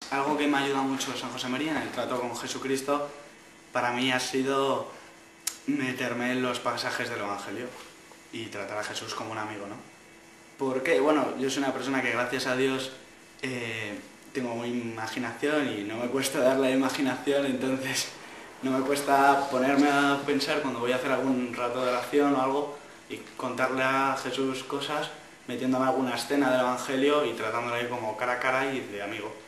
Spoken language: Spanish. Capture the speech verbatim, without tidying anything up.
algo que me ayuda mucho San José María en el trato con Jesucristo, para mí ha sido meterme en los pasajes del Evangelio y tratar a Jesús como un amigo, ¿no? Porque, bueno, yo soy una persona que gracias a Dios eh, tengo muy imaginación y no me cuesta dar la imaginación, entonces no me cuesta ponerme a pensar cuando voy a hacer algún rato de oración o algo y contarle a Jesús cosas, metiéndome alguna escena del Evangelio y tratándole como cara a cara y de amigo.